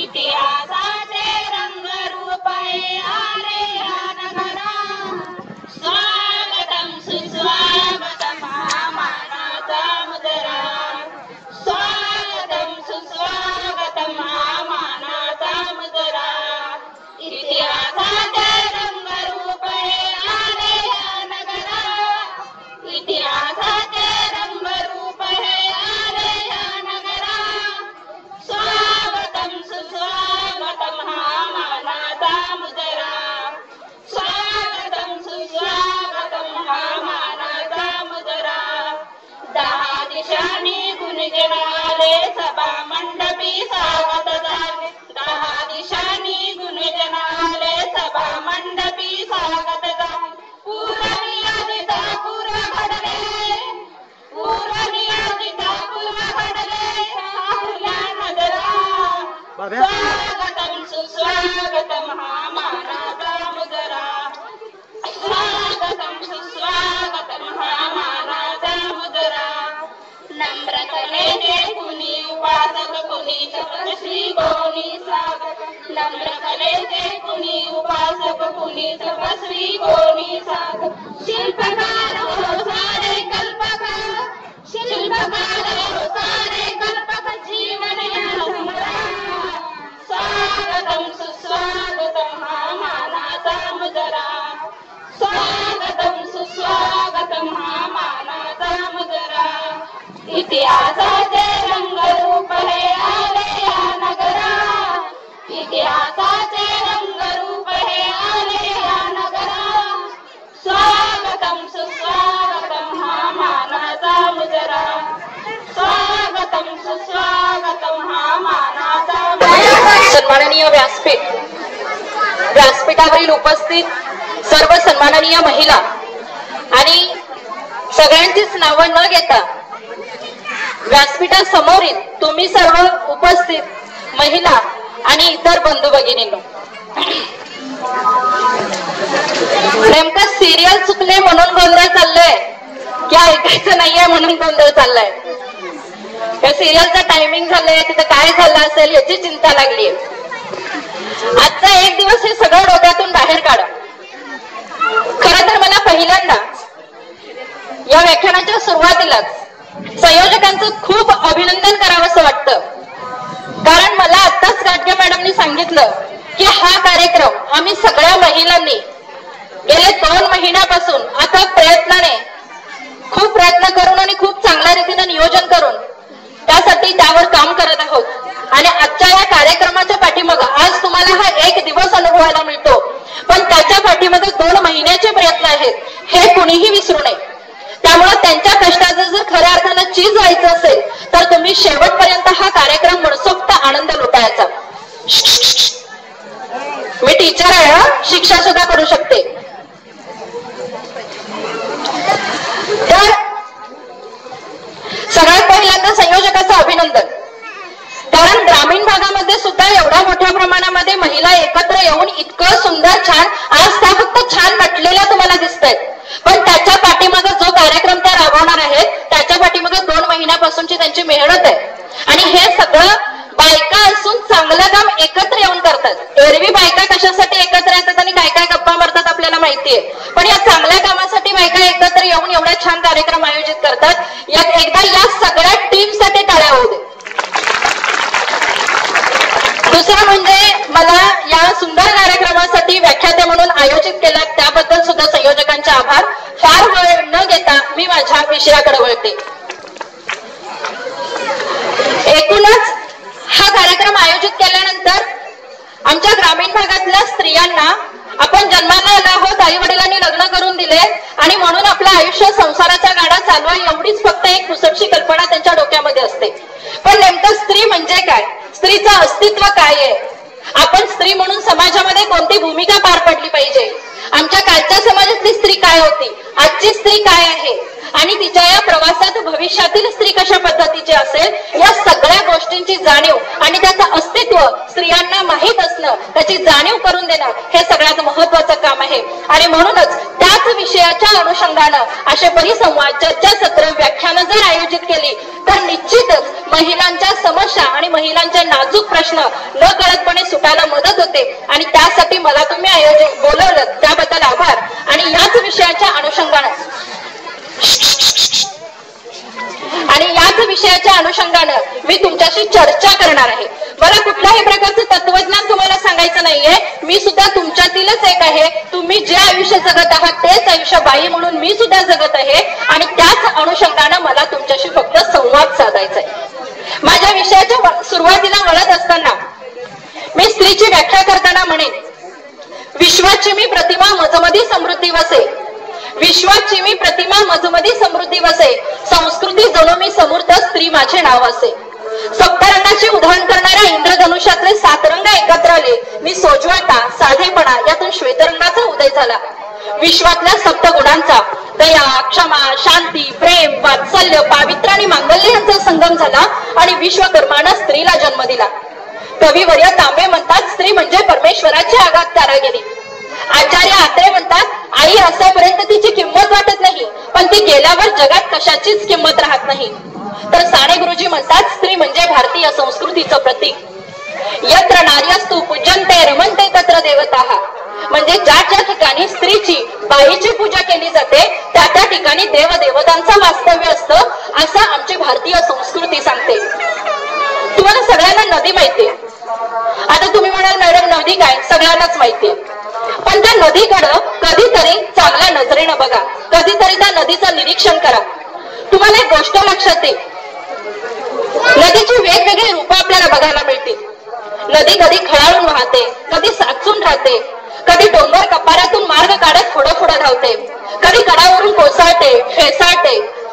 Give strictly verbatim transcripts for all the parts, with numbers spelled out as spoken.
इतिहासाचे रंगरूप आले या नगरा स्वागतम सुस्वागतम मानाचा मुजरा स्वागतम सुस्वागतम मानाचा मुजरा इतिहासाचे रंगरूप आले या नगरा इतिहासाचे रंगरूप आले या नगरा स्वागतम सुस्वागतम मानाचा मुजरा स्वागतम सुस्वागतम मानाचा मुजरा दहा दिशांनी गुणजनाले सभा मंडपी स्वागत झाले दहा दिशांनी गुणजनाले सभा मंडपी स्वागत झाले पूर्वनियोजिता पूर्व घडले पूर्वनियोजिता पूर्व घडले आपल्या नजरा स्वागतम सुस्वागतम मानाचा मुजरा स्वागतम सुस्वागतम मानाचा मुजरा नम्र कलेचे कुणी उपासक कुणी तपस्वी कोणी साधक नम्र कलेचे कुणी उपासक कुणी तपस्वी कोणी साधक शिल्पकार हो सारे कल्पकार शिल्पकार हो सारे कल्पक जीवन या संग्रा स्वागतम सुस्वागतम मानाचा मुजरा स्वागतम सुस्वागतम मानाचा मुजरा इतिहासाचे रंगरूप हे आले या नगरा इतिहासाचे रंगरूप हे आले या नगरा स्वागतम सुस्वागतम मानाचा मुजरा स्वागतम सुस्वागतम मानाचा सन्माननीय व्यासपीठ व्यासपीठावरील उपस्थित सर्व सन्माननीय महिला आणि सगळ्यांचीच नावं न घेता व्यासपीठासमोरील तुम्ही सर्व उपस्थित महिला आणि इतर बंधू भगिनींनो नेमकं सिरियल चुकले म्हणून गोंधळ चाललाय की ऐकायचं नाहीये म्हणून गोंधळ चाललाय या सिरियलचं टायमिंग झालंय तिथं काय झालं असेल याची चिंता लागलीय आजचा एक दिवस हे सगळं डोक्यातून बाहेर काढा खरं तर मला पहिल्यांदा या व्याख्यानाच्या सुरुवातीलाच संयोजकांचं खूप अभिनंदन करावंसं वाटतं कारण मला आत्ताच गाडगे मॅडमनी सांगितलं की हा कार्यक्रम आम्ही सगळ्या महिलांनी गेले दोन महिन्यापासून आता प्रयत्नाने खूप प्रयत्न करून आणि खूप चांगल्या रीतीने नियोजन करून त्यासाठी त्यावर काम करत आहोत आणि आजच्या या कार्यक्रमाच्या पाठीमागे आज तुम्हाला हा एक दिवस अनुभवायला मिळतो पण त्याच्या पाठीमागे दोन महिन्याचे प्रयत्न आहेत हे कुणीही विसरू नये त्यामुळे त्यांच्या कष्टाचं जर खऱ्या अर्थानं चीज व्हायचं असेल तर तुम्ही शेवटपर्यंत हा कार्यक्रम मनसोक्त आनंद लुटायचा मी टीचर आहे शिक्षा सुद्धा करू शकते तर सगळ्यात पहिल्यांदा संयोजकाचं अभिनंदन कारण ग्रामीण भागामध्ये सुद्धा एवढ्या मोठ्या प्रमाणामध्ये महिला एकत्र येऊन इतकं सुंदर छान आज त्या फक्त छान नटलेल्या तुम्हाला दिसत आहेत पण त्याच्या पाठीमागे जो कार्यक्रम त्या राबवणार आहेत त्याच्या पाठीमागे दोन महिन्यापासूनची त्यांची मेहनत आहे आणि हे सगळं बायका असून चांगलं काम एकत्र येऊन करतात एरवी बायका कशासाठी एकत्र येतात आणि काय काय गप्पा मारतात आपल्याला माहितीये पण या चांगल्या कामासाठी बायका एकत्र येऊन एवढा छान कार्यक्रम आयोजित करतात या एकदा या सगळ्या टीम साठी टाळ्या होऊ दे दुसरं म्हणजे मला या सुंदर कार्यक्रमासाठी व्याख्याते म्हणून आयोजित केला त्याबद्दल सुद्धा संयोजकांचे आभार फार वेळ न घेता मी माझ्या विषयाकडे वळते एकूणच हा कार्यक्रम आयोजित केल्यानंतर आमच्या ग्रामीण भागातल्या स्त्रियांना आपण जन्माला आलो आहोत आई वडिलांनी लग्न करून दिले आणि म्हणून आपलं आयुष्य संसाराच्या गाडा चालवा एवढीच फक्त एक पुसटशी कल्पना त्यांच्या डोक्यामध्ये असते पण नेमकं स्त्री म्हणजे काय स्त्रीचं अस्तित्व काय आहे आपण स्त्री म्हणून समाजामध्ये कोणती भूमिका पार पडली पाहिजे आमच्या कालच्या समाजातली स्त्री काय होती आजची स्त्री काय आहे आणि तिच्या या प्रवासात भविष्यातील स्त्री कशा पद्धतीची असेल या सगळ्या गोष्टींची जाणीव आणि त्याचं अस्तित्व स्त्रियांना माहीत असणं त्याची जाणीव करून देणं हे सगळ्यात महत्वाचं काम आहे आणि म्हणूनच त्या याच विषयाच्या अनुषंगानं असे परिसंवाद, चर्चा सत्र, व्याख्यानं जर आयोजित केली तर निश्चितच महिलांच्या समस्या आणि महिलांचे नाजूक प्रश्न न कळतपणे सुटायला मदत होते. आणि त्यासाठी मला तुम्ही आयोजन बोलवलं त्याबद्दल आभार. आणि याच विषयाच्या अनुषंगानं आणि याच विषयाच्या अनुषंगानं मी तुमच्याशी चर्चा करणार आहे. मला कुठल्याही प्रकारचं तत्वज्ञान तुम्हाला सांगायचं नाहीये. मी सुद्धा तुमच्यातीलच एक आहे. तुम्ही जे आयुष्य जगत आहात तेच आयुष्य बाई म्हणून मी सुद्धा जगत आहे. आणि त्याच अनुषंगानं मला तुमच्याशी फक्त संवाद साधायचा आहे. माझ्या विषयाच्या सुरुवातीला वळत असताना मी स्त्रीची व्याख्या करताना म्हणेन, विश्वाची मी प्रतिमा मजमधी समृद्धी वसे, विश्वाची मी प्रतिमा मजमधी समृद्धी वसे, संस्कृती जणू मी समृद्ध स्त्री माझे नाव असे. सप्तरंगाची उधळण करणाऱ्या इंद्रधनुष्यातले सात रंग एकत्र आले. मी सोज्वळता, साधेपणा यातून श्वेतरंगाचा उदय झाला. विश्वातल्या सप्त गुणांचा दया, क्षमा, शांती, प्रेम, वात्सल्य, पावित्र्य आणि मांगल्य यांचा संगम झाला आणि विश्वकर्मानं स्त्रीला जन्म दिला. कविवर्य तांबे म्हणतात, स्त्री म्हणजे परमेश्वराची आगात कारागिरी. आचार्य आत्रे म्हणतात, आई असेपर्यंत तिची किंमत वाटत नाही, पण ती गेल्यावर जगात कशाचीच किंमत राहत नाही. तर साने गुरुजी म्हणतात, स्त्री म्हणजे भारतीय संस्कृतीचं प्रतीक. यत्र नार्यस्तु पूजन्ते रमन्ते तत्र देवताः. म्हणजे ज्या ज्या ठिकाणी स्त्रीची, बाईची पूजा केली जाते त्या त्या ठिकाणी देवदेवतांचं वास्तव्य असतं, असं आमची भारतीय संस्कृती सांगते. तुम्हाला सगळ्यांना नदी माहितीये. आता तुम्ही म्हणाल मॅडम नदी काय, सगळ्यांनाच माहितीये. पण त्या नदीकडं कधीतरी चांगल्या नजरेनं बघा, कधीतरी त्या नदीचं निरीक्षण करा. तुम्हाला एक गोष्ट लक्षात येईल, नदीची वेगवेगळी रूपं आपल्याला बघायला मिळतील. नदी कधी खळाळून वाहते, कधी साचून राहते, कधी डोंगर कपाऱ्यातून मार्ग काढत पुढं पुढं धावते, कधी कडावरून कोसळते, फेसाळते,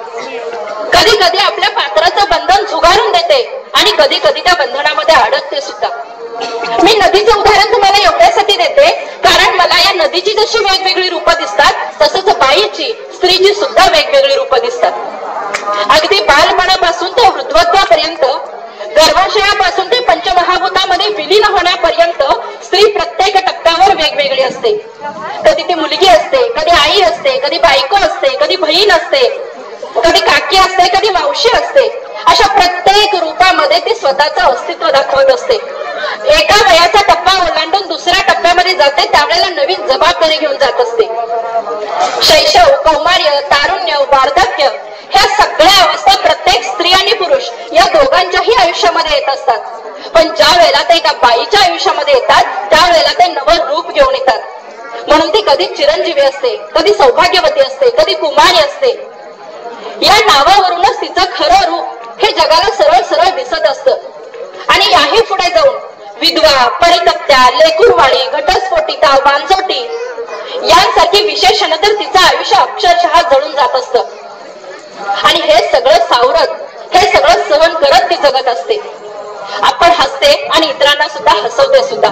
कधी कधी आपल्या पात्राचं बंधन झुगारून देते आणि कधी कधी त्या बंधनामध्ये अडकते सुद्धा. मी नदीचं उदाहरण तुम्हाला एवढ्यासाठी देते कारण मला या नदीची जशी वेगवेगळी रूपं दिसतात तसंच बाईची, स्त्रीची सुद्धा वेगवेगळी रूपं दिसतात. अगदी बालपणापासून ते वृद्धत्वापर्यंत, गर्भाशयापासून ते पंचमहाभूतामध्ये विलीन होण्यापर्यंत स्त्री प्रत्येक टप्प्यावर वेगवेगळी असते. कधी ती मुलगी असते, कधी आई असते, कधी बायको असते, कधी बहीण असते, कधी काकी असते, कधी मावशी असते. अशा प्रत्येक रूपामध्ये ती स्वतःचं अस्तित्व दाखवत असते. एका वयाचा टप्पा ओलांडून दुसऱ्या टप्प्यामध्ये जाते त्यावेळेला नवीन जबाबदारी घेऊन जात असते. शैशव, कौमार्य, तारुण्य, वार्धक्य ह्या सगळ्या अवस्था प्रत्येक स्त्री आणि पुरुष या दोघांच्याही आयुष्यामध्ये येत असतात. पण ज्या वेळेला ते एका बाईच्या आयुष्यामध्ये येतात त्यावेळेला ते नवं रूप घेऊन येतात. म्हणून ती कधी चिरंजीवी असते, कधी सौभाग्यवती असते, कधी कुमारी असते. या नावावरूनच तिचं खरं रूप हे जगाला सरळ सरळ दिसत असतं. आणि याही पुढे जाऊन विधवा, परितप्त्या, लेकुरवाळी, घटस्फोटिता, वांजोटी यांसारखी विशेषण तर तिचं आयुष्य अक्षरशः जळून जात असतं. आणि हे सगळं सावरत, हे सगळं सहन करत ती जगत असते. आपण हसते आणि इतरांना सुद्धा हसवते सुद्धा.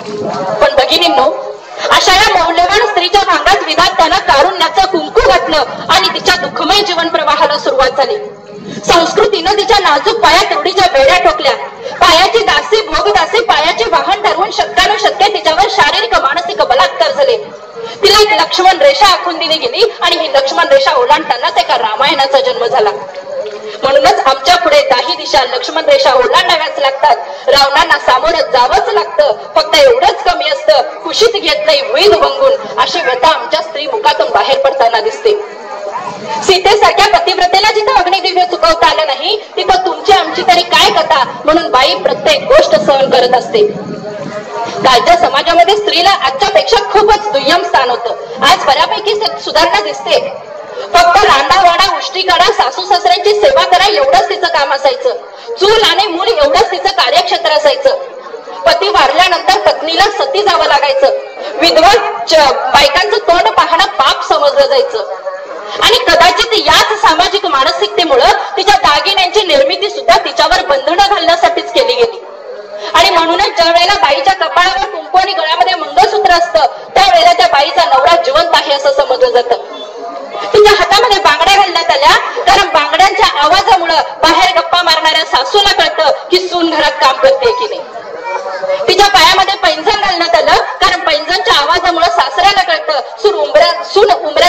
पण भगिनींनो, अशा या मौल्यवान स्त्रीच्या भांगात विधात्यानं कारुण्याचं कुंकू घातलं आणि तिच्या दुःखमय जीवन प्रवाहाला सुरुवात झाली. संस्कृतीनं तिच्या नाजूक पायात रूढीच्या बेड्या ठोकल्या. पायाची दासी, भोगदासी पायाचे वाहन ठरवून शतकानुशतके तिच्यावर शारीरिक मानसिक बलात्कार झाले. तिला एक लक्ष्मण रेषा आखून दिली गेली आणि ही लक्ष्मण रेषा ओलांडतानाच एका रामायणाचा जन्म झाला. म्हणूनच आमच्या पुढे दाही दिशा लक्ष्मण रेषा ओलांडाव्याच लागतात. रावणांना सामोरं जावंच लागतं. फक्त एवढंच कमी असतं, कुशीत घेत नाही भुई दुभंगून, अशी व्यथा आमच्या स्त्री मुखातून बाहेर पडताना दिसते. सीतेसारख्या पतिव्रतेला जिथं अग्निदिव्य चुकवता आलं नाही तिथं तुमची आमची तरी काय कथा म्हणून बाई प्रत्येक गोष्ट सहन करत असते. कालच्या समाजामध्ये स्त्रीला आजच्या पेक्षा खूपच दुय्यम स्थान होतं. आज बऱ्यापैकी सुधारणा दिसते. फक्त रांडा वाडा, उष्टी काढा, सासू सासऱ्यांची सेवा करा एवढंच तिचं काम असायचं. चूल आणि मूल एवढंच तिचं कार्यक्षेत्र असायचं. पती वारल्यानंतर पत्नीला सती जावं लागायचं. विधवा बायकांचं तोंड पाहणं पाप समजलं जायचं. आणि कदाचित याच सामाजिक मानसिकतेमुळे तिच्या दागिन्यांची निर्मिती सुद्धा तिच्यावर बंधनं घालण्यासाठीच केली गेली. आणि म्हणूनच ज्या वेळेला बाईच्या कपाळावर कुंकू आणि गळ्यामध्ये मंगळसूत्र असतं त्यावेळेला त्या बाईचा नवरा जिवंत आहे असं समजलं जातं. तिच्या हातामध्ये बांगड्या घालण्यात आल्या कारण बांगड्यांच्या आवाजामुळे बाहेर गप्पा मारणाऱ्या सासूला कळतं की सून घरात काम करते की नाही. तिच्या पायामध्ये पैंजण घालण्यात आलं कारण पैंजणच्या आवाजामुळे सासऱ्याला कळतं सून उंबऱ्या सून उंबऱ्या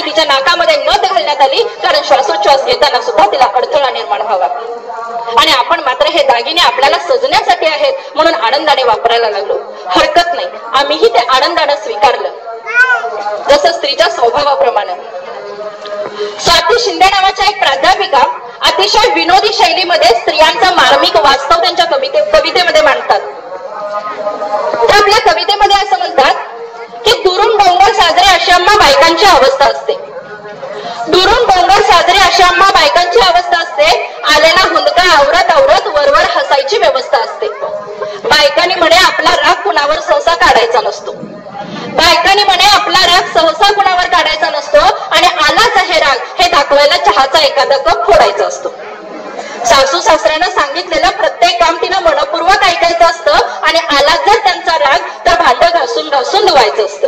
तिच्या नाकामध्ये नथ घालण्यात आली, कारण श्वासोच्छ्वास घेताना सुद्धा तिला अडथळा निर्माण व्हावा. आणि आपण मात्र हे दागिने आपल्याला सजण्यासाठी आहेत म्हणून आनंदाने वापरायला लागलो. हरकत नाही, आम्हीही ते आनंदाने स्वीकारलं, जसं स्त्रीच्या स्वभावाप्रमाणे. स्वाती शिंदे नावाच्या एक प्राध्यापिका अतिशय विनोदी शैलीमध्ये स्त्रियांचा मार्मिक वास्तव त्यांच्या कविते कवितेमध्ये मांडतात. त्या आपल्या कवितेमध्ये असं म्हणतात की दुरून डोंगर साजरे अशी आम्हा बायकांची अवस्था असते. दुरून डोंगर साजरे अशी आम्हा बायकांची अवस्था असते. आलेला हुंदका आवरत आवरत वरवर हसायची व्यवस्था असते. बायकांनी म्हणे आपला राग कुणावर सहसा काढायचा नसतो. बायकांनी म्हणे आपला राग सहसा कुणावर काढायचा नसतो आणि आलाच आहे राग हे दाखवायला चहाचा एखादा कप फोडायचा असतो. सासू सासऱ्यानं सांगितलेलं प्रत्येक काम तिनं मनपूर्वक ऐकायचं असतं आणि आला जर त्यांचा राग तर भांड घासून घासून धुवायचं असतं.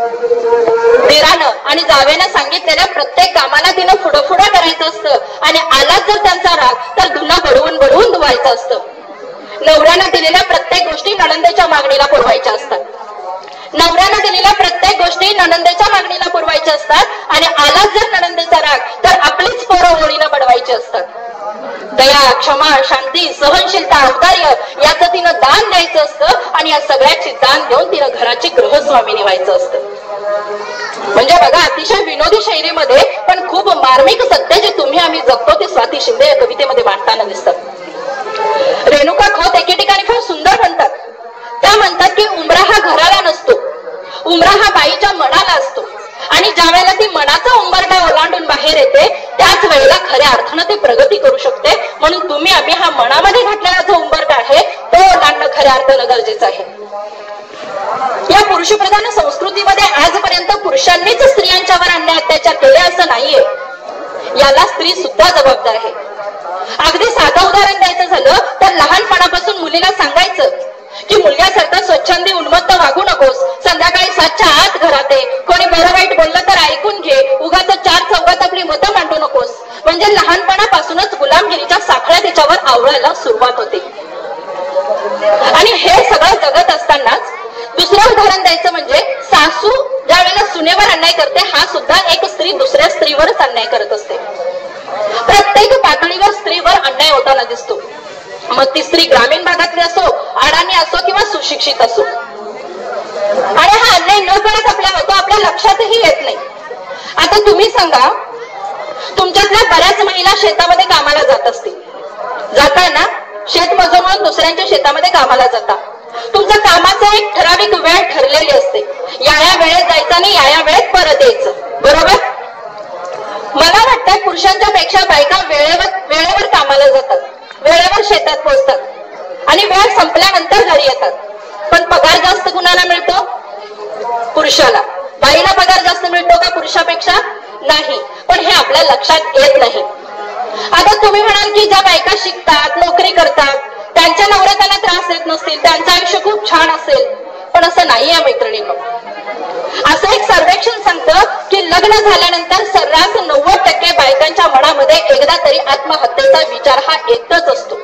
दिरानं आणि जावेनं सांगितलेल्या प्रत्येक कामाला तिनं पुढं पुढं करायचं असतं आणि आला जर त्यांचा राग तर धुणं बडवून बडवून धुवायचं असतं. नवऱ्यानं दिलेल्या प्रत्येक गोष्टी नणंदेच्या मागणीला पुरवायच्या असतात. नवऱ्यानं दिलेल्या प्रत्येक गोष्टी नणंदेच्या मागणीला पुरवायच्या असतात आणि आला जर नणंदेचा राग तर आपलीच पोरं ओळीनं बडवायची असतात. दया, क्षमा, शांती, सहनशीलता, औदार्य याचं तिनं दान द्यायचं असतं आणि या सगळ्याची दान देऊन तिनं घराची गृहस्वामिनी व्हायचं असतं. म्हणजे बघा, अतिशय विनोदी शैलीमध्ये पण खूप मार्मिक सत्य जे तुम्ही आम्ही जगतो ते स्वाती शिंदे या कवितेमध्ये मांडताना दिसतात. रेणुका खोत एके ठिकाणी फार सुंदर म्हणतात. त्या म्हणतात की उमरा हा घराला नसतो, उमरा हा बाईच्या मनाला असतो आणि ज्या वेळेला ती मनाचा उंबरठा ओलांडून बाहेर येते त्याच वेळेला खऱ्या अर्थानं ती प्रगती करू शकते. म्हणून तुम्ही आम्ही हा मनामध्ये घातलेला जो उंबरठा आहे तो ओलांडणं खऱ्या अर्थानं गरजेचं आहे. या पुरुषप्रधान संस्कृतीमध्ये आजपर्यंत पुरुषांनीच स्त्रियांच्यावर अन्याय अत्याचार केले असं नाहीये. याला स्त्री सुद्धा जबाबदार आहे. अगदी साधं उदाहरण द्यायचं झालं तर लहानपणापासून मुलीला सांगायचं की मुलग्यासारखं स्वच्छंदी उन्मत्त वागू नकोस, संध्याकाळी सातच्या आत घरात आहे, कोणी बरं वाईट बोललं तर ऐकून घे, उगाच चार चौघात आपली मतं मांडू नकोस. म्हणजे लहानपणापासूनच गुलामगिरीच्या साखळ्या तिच्यावर आवळायला सुरुवात होते. आणि हे सगळं जगत असतानाच दुसरं उदाहरण द्यायचं म्हणजे सासू ज्या वेळेला सुनेवर अन्याय करते हा सुद्धा एक स्त्री दुसऱ्या स्त्रीवरच अन्याय करत असते. प्रत्येक पातळीवर स्त्रीवर अन्याय होताना दिसतो. मग ती स्त्री ग्रामीण भागातली असो, अडाणी असो किंवा सुशिक्षित असो. आणि हा अन्याय न करत आपल्या होतो आपल्या लक्षातही येत नाही. आता तुम्ही सांगा, तुमच्यातल्या बऱ्याच महिला शेतामध्ये कामाला जात असतील. जाताय ना, शेतमजूर म्हणून दुसऱ्यांच्या शेतामध्ये कामाला जाता. तुमच्या कामाचा एक ठराविक वेळ ठरलेली असते. या या वेळेत जायचं आणि या या वेळेत परत यायचं, बरोबर? मला वाटतं पुरुषांच्या पेक्षा बायका वेळेवर वेळेवर कामाला जातात, वेळेवर शेतात पोहोचतात आणि वेळ संपल्यानंतर घरी येतात. पण पगार जास्त कुणाला मिळतो? पुरुषाला. बाईला पगार जास्त मिळतो का पुरुषापेक्षा? नाही. पण हे आपल्या लक्षात येत नाही. आता तुम्ही म्हणाल की ज्या बायका शिकतात, नोकरी करतात, त्यांच्या नवऱ्या त्यांना त्रास देत नसतील, त्यांचं आयुष्य खूप छान असेल. पण असं नाहीये मैत्रिणींनो. असं एक सर्वेक्षण सांगतं की लग्न झाल्यानंतर सर्रास नव्वद टक्के बायकांच्या मनामध्ये एकदा तरी आत्महत्येचा विचार हा येतच असतो.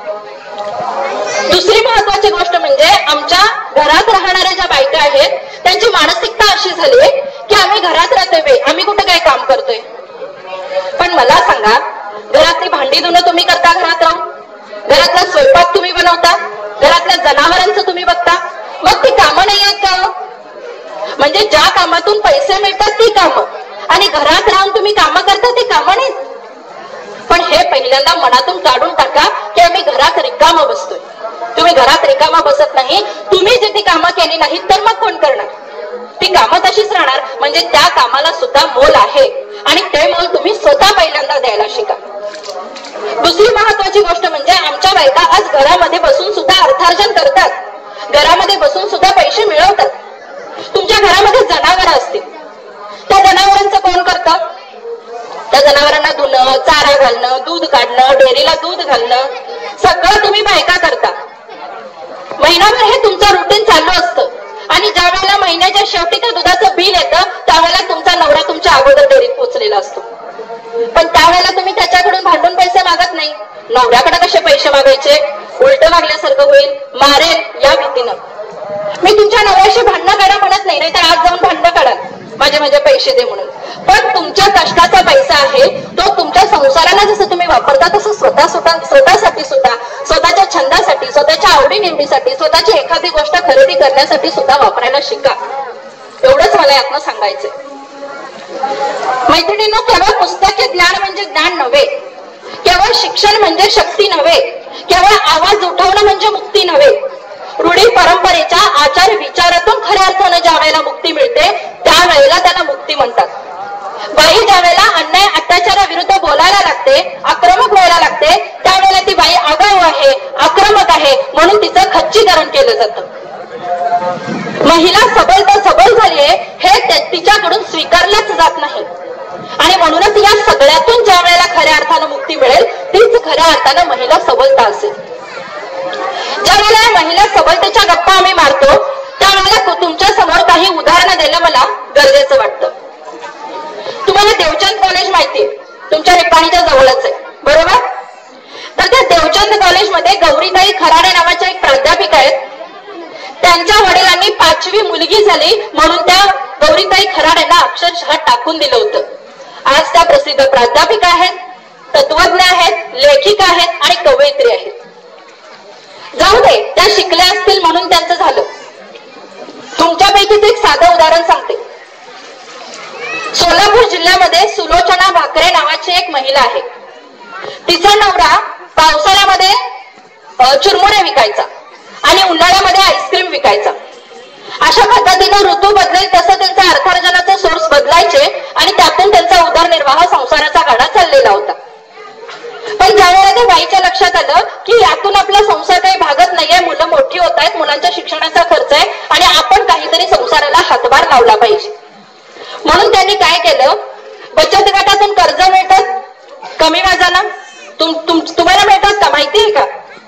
दुसरी महत्वाची गोष्ट म्हणजे आमच्या घरात राहणाऱ्या ज्या बायका आहेत त्यांची मानसिकता अशी झाली की आम्ही घरात राहतोय, आम्ही कुठे काय काम करतोय. पण मला सांगा, घरातली भांडी धुणं तुम्ही करता घरात राहून, घरातला स्वयंपाक तुम्ही बनवता, घरातल्या जनावरांचं तुम्ही बघता, मग ती कामं नाही आहेत का? म्हणजे ज्या कामातून पैसे मिळतात ती कामं आणि घरात राहून तुम्ही कामं करता ती कामं नाहीत. पण हे पहिल्यांदा मनातून काढून टाका की आम्ही घरात रिकामा बसतोय. तुम्ही घरात रिकामा बसत नाही. तुम्ही जे ती कामं केली नाहीत तर मग कोण करणार? ती कामं तशीच राहणार. म्हणजे त्या कामाला सुद्धा मोल आहे आणि ते मोल तुम्ही स्वतः पहिल्यांदा द्यायला शिका. दुसरी महत्वाची गोष्ट म्हणजे आमच्या बायका आज घरामध्ये बसून सुद्धा अर्थार्जन करतात, घरामध्ये बसून सुद्धा पैसे मिळवतात. तुमच्या घरामध्ये जनावर असतील, त्या जनावरांचं कोण करतं? त्या जनावरांना धुणं, चारा घालणं, दूध काढणं, डेअरीला दूध घालणं सगळं तुम्ही बायका करता. महिनाभर हे तुमचं रुटीन चालू असतं आणि ज्या वेळेला महिन्याच्या शेवटी त्या दुधाचं बिल येतं त्यावेळेला तुमचा नवरा तुमच्या अगोदर डेअरीत पोहोचलेला असतो. पण त्यावेळेला तुम्ही त्याच्याकडून भांडून पैसे मागत नाही. नवऱ्याकडे कसे पैसे मागायचे? उलट मागल्यासारखं होईल, मारेल या भीतीनं. मी तुमच्या नवऱ्याशी भांडणं काढा म्हणत नाही, नाहीतर आज जाऊन भांडणं काढा माझे माझे पैसे दे म्हणून. पण तुमच्या कष्टाचा पैसा आहे तो तुमच्या संसाराला जसं तुम्ही वापरता तसं स्वतः स्वतः स्वतःसाठी सुद्धा, स्वतःच्या छंदासाठी, स्वतःच्या आवडीनिवडीसाठी, स्वतःची एखादी गोष्ट खरेदी करण्यासाठी सुद्धा वापरायला शिका. एवढंच मला यातनं सांगायचंय. मैत्रिणींनो, केवळ पुस्तकी ज्ञान म्हणजे ज्ञान नव्हे, केवळ शिक्षण म्हणजे शक्ती नव्हे, केवळ आवाज उठवणं म्हणजे मुक्ती नव्हे. रूढी परंपरेच्या आचार विचारातून खऱ्या अर्थानं ज्या वेळेला मुक्ती मिळते त्यावेळेला त्याला मुक्ती म्हणतात. बाई ज्या वेळेला अन्याय अत्याचाराविरुद्ध बोलायला लागते, आक्रमक व्हायला लागते, त्यावेळेला ती बाई आगाऊ आहे, आक्रमक आहे म्हणून तिचं खच्चीकरण केलं जातं. महिला सबल तर सबल झालीये हे तिच्याकडून स्वीकारलंच जात नाही. आणि म्हणूनच या सगळ्यातून ज्या वेळेला खऱ्या अर्थानं मुक्ती मिळेल तीच खऱ्या अर्थानं महिला सबलता असेल. ज्या वेळेला महिला सबलतेच्या गप्पा आम्ही मारतो त्यावेळेला तुमच्या समोर काही उदाहरणं द्यायला मला गरजेचं वाटतं. तुम्हाला देवचंद कॉलेज माहितीये, तुमच्या निपाणीच्या जवळच आहे बरोबर. तर त्या देवचंद कॉलेजमध्ये गौरीताई खराडे नावाच्या एक प्राध्यापिका आहेत. त्यांच्या वडिलांनी पाचवी मुलगी झाली म्हणून त्या गौरीताई खराडेंना अक्षरशः टाकून दिलं होतं. आज त्या प्रसिद्ध प्राध्यापिका आहेत, तत्वज्ञ आहेत, लेखिका आहेत आणि कवयित्री आहेत. जाऊ दे, त्या शिकल्या असतील म्हणून त्यांचं झालं. तुमच्यापैकीच एक साधं उदाहरण सांगते. सोलापूर जिल्ह्यामध्ये सुलोचना भाकरे नावाची एक महिला आहे. तिचा नवरा पावसाळ्यामध्ये चुरमुरे विकायचा आणि उन्हाळ्यामध्ये आईस्क्रीम विकायचा. अशा पद्धतीनं ऋतू बदलेल तसं त्यांचा अर्थार्जनाचे सोर्स बदलायचे आणि त्यातून त्यांचा उदरनिर्वाह संसाराचा गाडा चाललेला होता. पण ज्यावेळेला त्या बाईच्या लक्षात आलं की यातून आपला संसार काही भागत नाहीये, मुलं मोठी होत आहेत, मुलांच्या शिक्षणाचा खर्च आहे आणि आपण काहीतरी संसाराला हातभार लावला पाहिजे, म्हणून त्यांनी काय केलं, बचत गटातून कर्ज मिळतात कमी व्याजानं. तुम, तुम, तुम्हाला मिळतात का माहिती आहे का?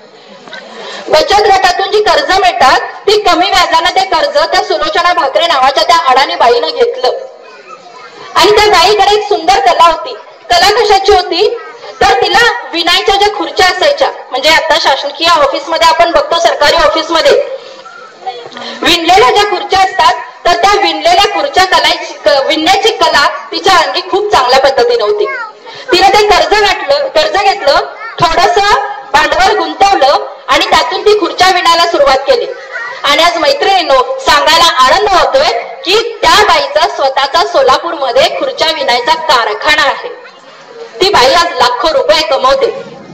बचत गटातून जी कर्ज मिळतात ती कमी व्याजानं ते कर्ज त्या सुलोचना भाकरे नावाच्या त्या अडाणी बाईनं घेतलं. आणि त्या बाईकडे एक सुंदर कला होती. कला कशाची होती तर तिला विणायच्या ज्या खुर्च्या असायच्या, म्हणजे आता शासकीय ऑफिसमध्ये आपण बघतो, सरकारी ऑफिसमध्ये विणलेल्या ज्या खुर्च्या असतात तर त्या विणलेल्या खुर्च्या कला विणण्याची कला तिच्या अंगी खूप चांगल्या पद्धतीने होती. तिने ते कर्ज घातलं कर्ज घेतलं थोडस भांडवल गुंतवलं आणि त्यातून ती खुर्च्या विणायला सुरुवात केली. आणि आज मैत्रिणींनो, सांगायला आनंद होतोय की त्या बाईचा स्वतःचा सोलापूरमध्ये खुर्च्या विणायचा कारखाना आहे. ती बाई आज लाखो रुपये कमवते.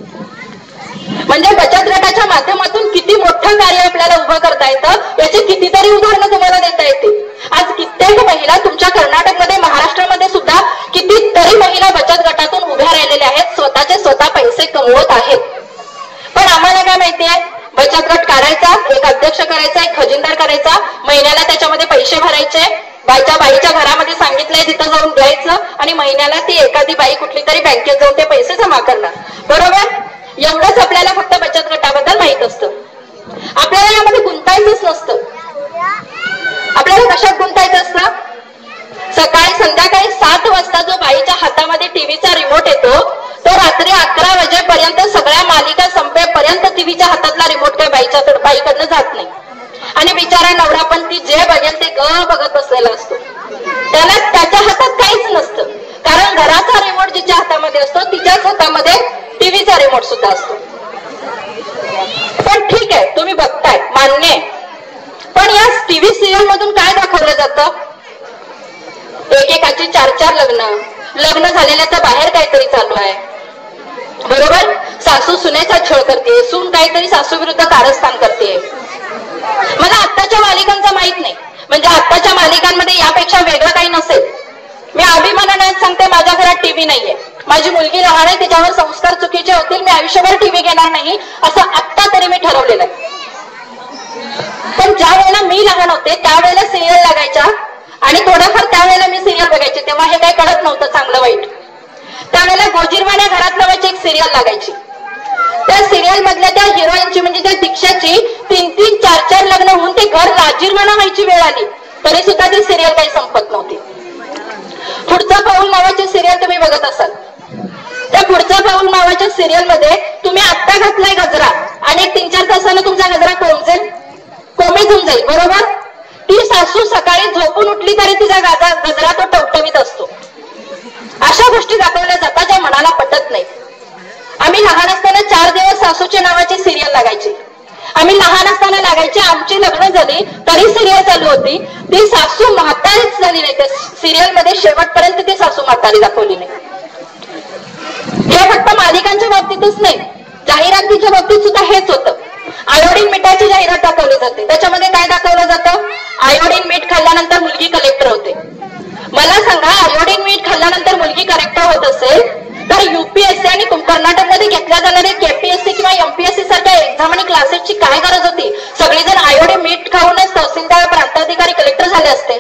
म्हणजे बचत गटाच्या माध्यमातून किती मोठं कार्य आपल्याला उभं करता येतं याची कितीतरी उदाहरणं तुम्हाला देता येतील. आज कित्येक महिला तुमच्या कर्नाटकमध्ये, महाराष्ट्रामध्ये सुद्धा कितीतरी महिला बचत गटातून उभ्या राहिलेल्या आहेत, स्वतःचे स्वतः पैसे कमवत आहेत. पण आम्हाला काय माहितीये, बचत गट काढायचा, एक अध्यक्ष करायचा, एक खजिनदार करायचा, महिन्याला त्याच्यामध्ये पैसे भरायचे, बाईच्या बाईच्या घरामध्ये सांगितलंय तिथं जाऊन द्यायचं आणि महिन्याला ती एखादी बाई कुठली तरी बँकेत जाऊन ते पैसे जमा करणार बरोबर. एवढंच आपल्याला फक्त बचत गटाबद्दल माहित असतं. आपल्याला यामध्ये गुंतायचंच नसतं. आपल्याला कशात गुंतायचं असतं, सकाळी संध्याकाळी सात वाजता जो बाईच्या हातामध्ये टीव्हीचा रिमोट येतो तो रात्री अकरा वाजेपर्यंत सगळ्या मालिका संपेपर्यंत टीव्हीच्या हातातला रिमोट काही बाईच्या बाईकडनं जात नाही. आणि बिचारा नवरा पण ती जे बघेल ते ग बघत बसलेला असतो. त्याला त्याच्या हातात काहीच नसतं, कारण घराचा रिमोट जिच्या हातामध्ये असतो तिच्याच हातामध्ये टीव्हीचा रिमोट सुद्धा असतो. पण ठीक आहे, तुम्ही बघताय, मान्य आहे. पण या टीव्ही सिरियल मधून काय दाखवलं जातं, एकेकाची चार चार लग्न लग्न झालेल्याचं बाहेर काहीतरी चालू आहे बरोबर. सासू सुनेचा छळ करते, सून काहीतरी सासू विरुद्ध कारस्थान करते. मला आत्ताच्या मालिकांचा माहित नाही, म्हणजे आत्ताच्या मालिकांमध्ये यापेक्षा वेगळं काही नसेल. मी अभिमानाने सांगते, माझ्या घरात टीव्ही नाहीये, माझी मुलगी लहान आहे, तिच्यावर संस्कार चुकीचे होतील, मी आयुष्यभर टीव्ही घेणार नाही असं आत्ता तरी मी ठरवलेलं आहे. पण ज्या वेळेला मी लहान होते त्यावेळेला सिरियल लागायच्या आणि थोडंफार त्यावेळेला मी सिरियल बघायचे, तेव्हा हे काही कळत नव्हतं चांगलं वाईट. त्यावेळेला गोजीरवाण्या घरात लावायची एक सिरियल लागायची. त्या सिरियल मधल्या त्या हिरोईनची म्हणजे त्या दीक्षाची तीन तीन चार चार लग्न होऊन ते घर लाजीरवाणा व्हायची वेळ आली तरी सुद्धा ती सिरियल काही संपत नव्हती. पुढचं पाऊल नावाची सिरियल तुम्ही बघत असाल. त्या पुढचं पाऊल नावाच्या सिरियल मध्ये तुम्ही आत्ता घातलाय गजरा आणि एक तीन चार तासानं तुमचा गजरा कोमजेल कोमीत होऊन जाईल बरोबर. सासू सकाळी झोपून उठली तरी तिचा गाजा गजरा तो टवटवीत असतो. अशा गोष्टी दाखवल्या जातात ज्या मनाला पटत नाही. आम्ही लहान असताना चार दिवस सासूच्या नावाची सिरियल लागायची. आम्ही लहान असताना लागायची. आमची लग्न झाली तरी सिरियल चालू होती. ती सासू म्हातारीच झाली नाही. त्या सिरियल मध्ये शेवटपर्यंत ती सासू म्हातारी दाखवली नाही. हे फक्त मालिकांच्या बाबतीतच नाही, जाहिरातीच्या बाबतीत सुद्धा हेच होतं. आयोडीन मिठाची जाहिरात दाखवली जाते. त्याच्यामध्ये काय दाखवलं जातं? आयोडीन मीठ खाल्ल्यानंतर मुलगी कलेक्टर होते. मला सांगा, आयोडीन मीठ खाल्ल्यानंतर मुलगी कलेक्टर होत असेल तर युपीएससी आणि कर्नाटकमध्ये घेतल्या जाणाऱ्या केपीएससी किंवा एमपीएससी सारख्या एक्झाम आणि क्लासेसची काय गरज होती? सगळेजण आयोडीन मीठ खाऊनच तहसीलदार, प्रांताधिकारी, कलेक्टर झाले असते.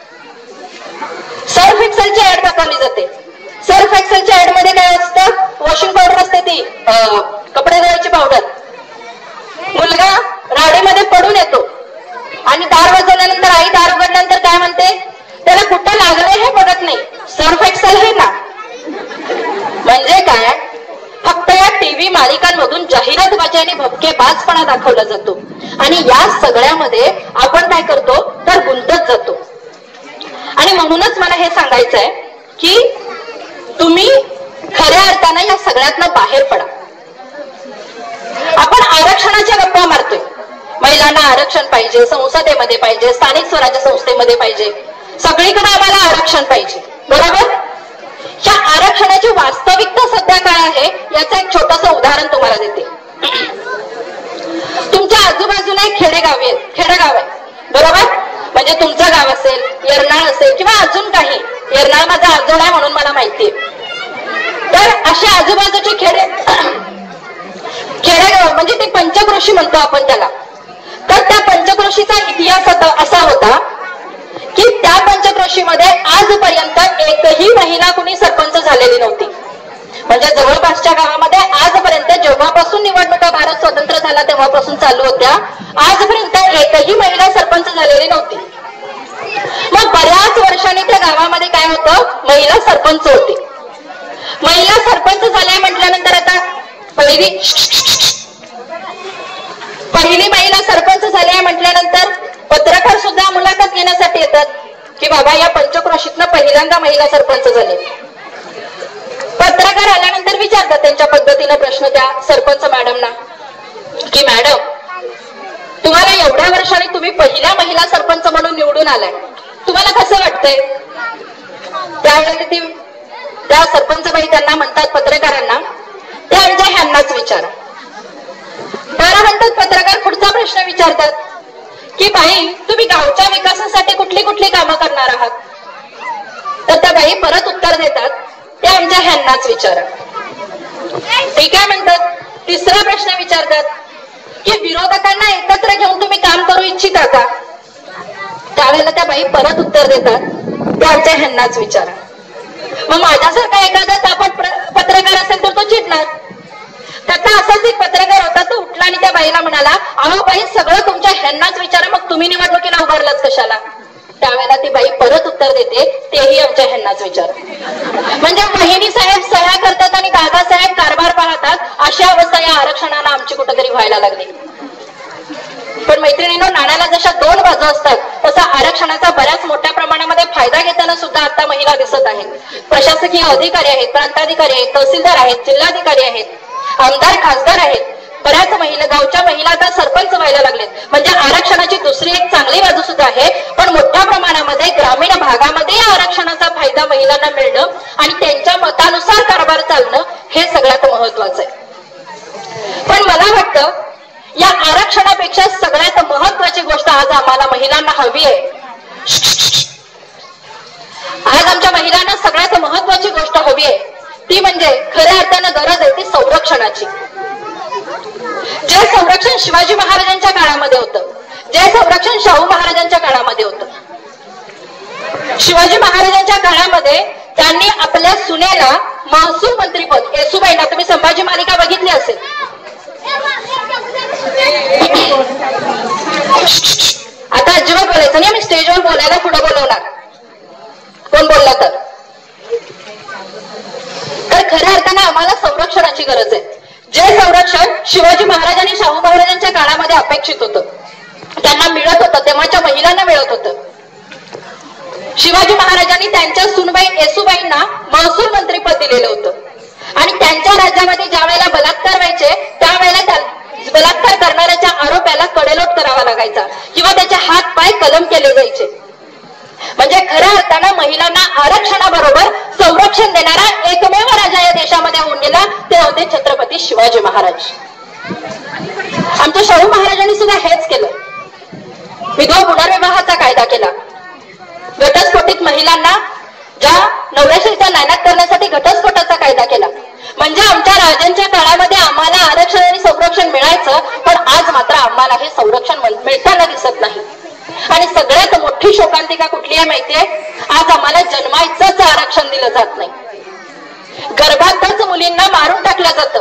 सर्फ एक्सेलची ऍड दाखवली जाते. सर्फ एक्सेलच्या ऍड मध्ये काय असतं? वॉशिंग पावडर असते, ती कपडे धुवायची पावडर. मुलगा राडेमध्ये पडून येतो आणि दार वाजवल्यानंतर आई दार उघडल्यानंतर काय म्हणते? त्याला कुठं लागलंय हे बघत नाही, सर्फ एक्सेल आहे ना. म्हणजे काय? फक्त या टीव्ही मालिकांमधून जाहिरातबाजी आणि भपकेबाजपणा दाखवला जातो आणि या सगळ्यामध्ये आपण काय करतो तर गुंतत जातो. आणि म्हणूनच मला हे सांगायचं आहे की तुम्ही खऱ्या अर्थानं या सगळ्यातनं बाहेर पडा. आपण आरक्षणाच्या गप्पा मारतोय. महिलांना आरक्षण पाहिजे, संसदेमध्ये पाहिजे, स्थानिक स्वराज्य संस्थेमध्ये पाहिजे, सगळीकडे आम्हाला आरक्षण पाहिजे, बरोबर? या आरक्षणाची वास्तविकता सध्या काय आहे याचं एक छोटंसं उदाहरण तुम्हाला देते. तुमच्या आजूबाजूला एक खेडेगाव आहे, खेडेगाव आहे, बरोबर? म्हणजे तुमचं गाव असेल, येरनाळ असेल किंवा अजून काही. येरनाळ माझा आजोळ आहे म्हणून मला माहितीये. तर अशा आजूबाजूचे खेडे खेडेगाव म्हणजे ते पंचक्रोशी म्हणतो आपण त्याला. तर त्या पंचक्रोशीचा इतिहास असा होता की त्या पंचक्रोशीमध्ये आजपर्यंत एकही महिला कुणी सरपंच झालेली नव्हती. म्हणजे जवळपासच्या गावामध्ये आजपर्यंत जेव्हापासून निवडणुका भारत स्वतंत्र झाला तेव्हापासून चालू होत्या, आजपर्यंत एकही महिला सरपंच झालेली नव्हती. मग बऱ्याच वर्षांनी त्या गावामध्ये काय होतं? महिला सरपंच होते. महिला सरपंच झाल्या म्हटल्यानंतर आता पहिली पहिली महिला सरपंच झाल्या म्हटल्यानंतर पत्रकार सुद्धा मुलाखत घेण्यासाठी येतात की बाबा या पंचक्रोशीतनं पहिल्यांदा महिला सरपंच झाले. पत्रकार आल्यानंतर विचारतात त्यांच्या पद्धतीने प्रश्न त्या सरपंच मॅडमना की मॅडम, तुम्हाला एवढ्या वर्षांनी तुम्ही पहिल्या महिला सरपंच म्हणून निवडून आलाय, तुम्हाला कसं वाटतंय? त्यावेळेला ती त्या सरपंच बाई त्यांना म्हणतात पत्रकारांना, ते आमच्या ह्यांनाच विचारा. बरं म्हणतात पत्रकार. पुढचा प्रश्न विचारतात की बाई, तुम्ही गावच्या विकासासाठी कुठली कुठली कामं करणार आहात? तर त्या बाई परत उत्तर देतात, ते आमच्या ह्यांनाच विचारा. ठीक आहे म्हणतात. तिसरा प्रश्न विचारतात की विरोधकांना एकत्र घेऊन तुम्ही काम करू इच्छिता का? त्यावेळेला त्या बाई परत उत्तर देतात, ते आमच्या ह्यांनाच विचारा. मग माझ्यासारखा एखादा तापट पत्रकार असेल तर तो चिडणार. त्याचा असाच एक पत्रकार होता, तो उठला आणि त्या बाईला म्हणाला, अहो बाई, सगळं तुमच्या ह्यांनाच विचारा, मग तुम्ही निवडणुकीला उभारलाच कशाला? त्यावेळेला ती बाई परत उत्तर देते, तेही आमच्या ह्यांनाच विचारा. म्हणजे बहिणी साहेब सह्या करतात आणि दादासाहेब कारभार पाहतात, अशा अवस्था या आरक्षणाला आमची कुठेतरी व्हायला लागली. पण मैत्रिणींनो, नाण्याला जशा दोन बाजू असतात तसा आरक्षणाचा बऱ्याच मोठ्या प्रमाणामध्ये फायदा घेताना सुद्धा आता महिला दिसत आहेत. प्रशासकीय अधिकारी आहेत, प्रांताधिकारी आहेत, तहसीलदार आहेत, जिल्हाधिकारी आहेत, आमदार, खासदार आहेत. बऱ्याच महिला, गावच्या महिला आता सरपंच व्हायला लागलेत. म्हणजे आरक्षणाची दुसरी एक चांगली बाजू सुद्धा आहे. पण मोठ्या प्रमाणामध्ये ग्रामीण भागामध्ये या आरक्षणाचा फायदा महिलांना मिळणं आणि त्यांच्या मतानुसार कारभार चालणं हे सगळ्यात महत्वाचं आहे. पण मला वाटतं या आरक्षणापेक्षा सगळ्यात महत्वाची गोष्ट आज आम्हाला महिलांना हवी आहे. आज आमच्या महिलांना सगळ्यात महत्वाची गोष्ट हवी आहे, ती म्हणजे खऱ्या अर्थानं गरज आहे ती संरक्षणाची. जे संरक्षण शिवाजी महाराजांच्या काळामध्ये होतं, जे संरक्षण शाहू महाराजांच्या काळामध्ये होतं. शिवाजी महाराजांच्या काळामध्ये त्यांनी आपल्या सुनेला महसूल मंत्रीपद, येसुबाईंना, तुम्ही संभाजी मालिका बघितली असेल, आता अजिबात बोलायचं नाही, मी स्टेजवर बोलायला पुढे बोलवणार कोण बोलला तर. तर खऱ्या अर्थानं आम्हाला संरक्षणाची गरज आहे. जे संरक्षण शिवाजी महाराज आणि शाहू महाराजांच्या काळामध्ये अपेक्षित होतं, त्यांना मिळत होतं, तेव्हाच्या महिलांना मिळत होतं. शिवाजी महाराजांनी त्यांच्या सुनबाई येसूबाईंना महसूल मंत्रीपद दिलेलं होतं आणि त्यांच्या राज्यामध्ये ज्या वेळेला बलात्कार व्हायचे त्यावेळेला बलात्कार करणाऱ्याच्या आरोपाला कडेलोट करावा लागायचा किंवा त्याचे हात पाय कलम केले जायचे. म्हणजे खऱ्या अर्थानं महिलांना आरक्षणाबरोबर संरक्षण देणारा एकमेव राजा या देशामध्ये होऊन गेला ते होते छत्रपती शिवाजी महाराज. आमच्या शाहू महाराजांनी सुद्धा हेच केलं. विधवा पुनर्विवाहाचा कायदा केला. घटस्फोटित महिलांना ज्या नवऱ्याशीच्या नायनाट करण्यासाठी घटस्फोटाचा कायदा केला. म्हणजे आमच्या राजांच्या काळामध्ये आम्हाला आरक्षण आणि संरक्षण मिळायचं, पण आज मात्र आम्हाला हे संरक्षण मिळताना दिसत नाही. आणि सगळ्यात मोठी शोकांतिका कुठली आहे माहितीये? आज आम्हाला जन्मायचंच आरक्षण दिलं जात नाही. गर्भातच मुलींना मारून टाकलं जातं.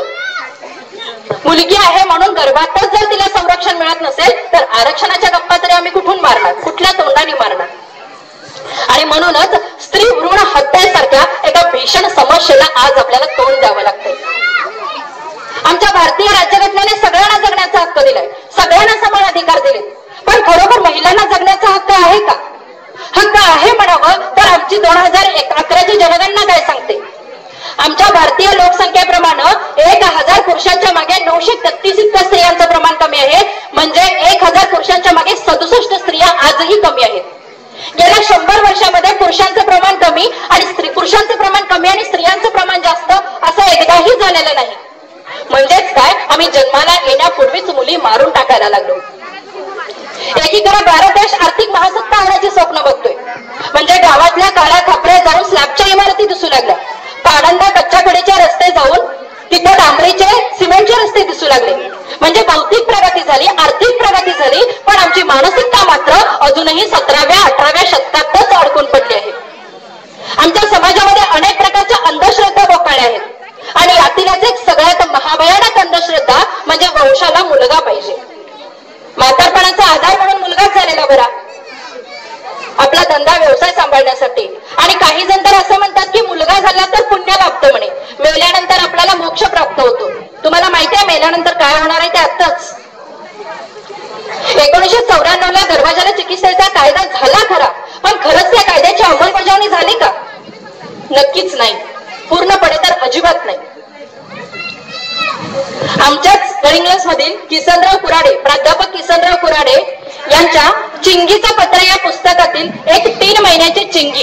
मुलगी आहे म्हणून गर्भातच जर तिला संरक्षण मिळत नसेल तर आरक्षणाच्या गप्पा तरी आम्ही कुठून मारणार, कुठल्या तोंडाने मारणार? आणि म्हणूनच स्त्री भ्रूण हत्यासारख्या एका भीषण समस्येला आज आपल्याला तोंड द्यावं लागतंय. आमच्या भारतीय राज्यघटनेने सगळ्यांना जगण्याचा हक्क दिलाय, सगळ्यांना समान अधिकार दिले, पण खरोखर महिलांना जगण्याचा हक्क आहे का? हक्क आहे म्हणावं तर आमची दोन हजार अकराची जनगणना काय सांगते? आमच्या भारतीय लोकसंख्येप्रमाणे एक हजार पुरुषांच्या मागे नऊशे तेहतीस इतक्या स्त्रियांचं प्रमाण कमी आहे. म्हणजे एक हजार पुरुषांच्या मागे सदुसष्ट स्त्रिया आजही कमी आहेत. गेल्या शंभर वर्षामध्ये पुरुषांचं प्रमाण कमी आणि स्त्री पुरुषांचं प्रमाण कमी आणि स्त्रियांचं प्रमाण जास्त असं एकदाही झालेलं नाही. म्हणजेच काय, आम्ही जन्माला येण्यापूर्वीच मुली मारून टाकायला लागलो. एकीकडे भारत देश आर्थिक महासत्ता होण्याची स्वप्न बघतोय. म्हणजे गावातल्या काळ्या खापऱ्या जाऊन स्लॅबच्या इमारती दिसू लागल्या. पाडंदा कच्च्या कडेचे रस्ते जाऊन तिथे डांबरीचे सिमेंटचे रस्ते दिसू लागले. म्हणजे भौतिक प्रगती झाली, आर्थिक प्रगती झाली, पण आमची मानसिकता मात्र अजूनही सतराव्या अठराव्या शतकातच अडकून पडली आहे. आमच्या समाजामध्ये अनेक प्रकारच्या अंधश्रद्धा बोकाळल्या आहेत आणि यातीलच एक सगळ्यात महाभयानक अंधश्रद्धा म्हणजे वंशाला मुलगा पाहिजे. म्हातारपणाचा आधार म्हणून मुलगाच झालेला बरा, आपला धंदा व्यवसाय सांभाळण्यासाठी. आणि काही जण तर असं म्हणतात की मुलगा झाला तर पुण्य लाभतं म्हणे, मेल्यानंतर आपल्याला मोक्ष प्राप्त होतो. तुम्हाला माहिती आहे मेल्यानंतर काय होणार आहे ते आत्ताच? एकोणीशे चौऱ्याण्णव ला गर्भाशय चिकित्सेचा कायदा झाला खरा, पण खरंच त्या कायद्याची अंमलबजावणी झाली का? नक्कीच नाही, पूर्णपणे तर अजिबात नाही. आमच्याच गडिंग्लज मधील किसनराव कुराडे, प्राध्यापक किसनराव कुराडे यांच्या चिंगीचा पत्र या पुस्तकातील एक तीन महिन्याची चिंगी